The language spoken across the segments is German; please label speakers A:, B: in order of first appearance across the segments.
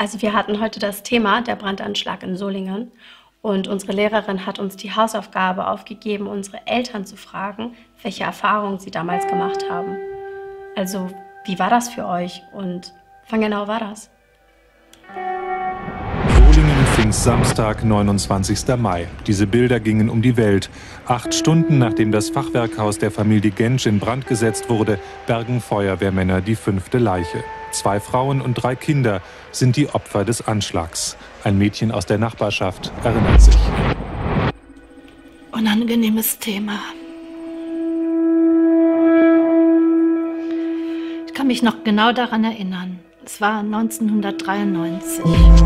A: Also wir hatten heute das Thema, der Brandanschlag in Solingen. Und unsere Lehrerin hat uns die Hausaufgabe aufgegeben, unsere Eltern zu fragen, welche Erfahrungen sie damals gemacht haben. Also, wie war das für euch und wann genau war das?
B: Solingen, Pfingstsamstag, 29. Mai. Diese Bilder gingen um die Welt. 8 Stunden nachdem das Fachwerkhaus der Familie Gentsch in Brand gesetzt wurde, bergen Feuerwehrmänner die 5. Leiche. 2 Frauen und 3 Kinder sind die Opfer des Anschlags. Ein Mädchen aus der Nachbarschaft erinnert sich.
C: Unangenehmes Thema. Ich kann mich noch genau daran erinnern. Es war 1993.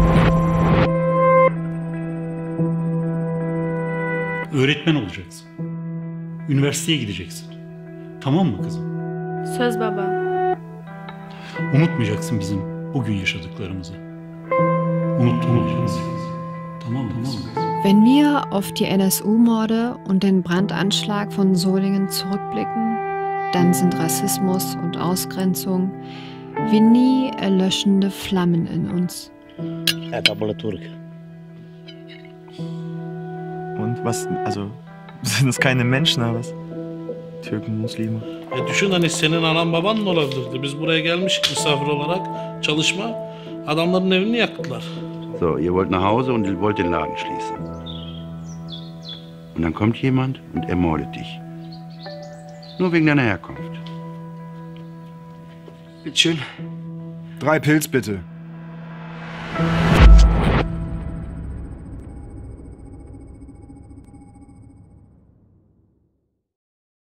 D: Öğretmen olacaksın. Üniversiteye gideceksin. Tamam mı kızım?
A: Söz baba.
D: Unutmayacaksın bizim bugün yaşadıklarımızı. Unutmayacaksın. Tamam mı kızım?
E: Wenn wir auf die NSU-Morde und den Brandanschlag von Solingen zurückblicken, dann sind Rassismus und Ausgrenzung wie nie erlöschende Flammen in uns.
F: Und was, also sind das keine Menschen oder was? Türken, Muslime.
G: Düşün hani senin anan baban da olabilirdi. Biz buraya gelmiştik misafir olarak çalışma. Adamların evini yaktılar.
H: So, ihr wollt nach Hause und ihr wollt den Laden schließen. Und dann kommt jemand und ermordet dich. Nur wegen deiner Herkunft.
F: Bitte schön. 3 Pilz bitte.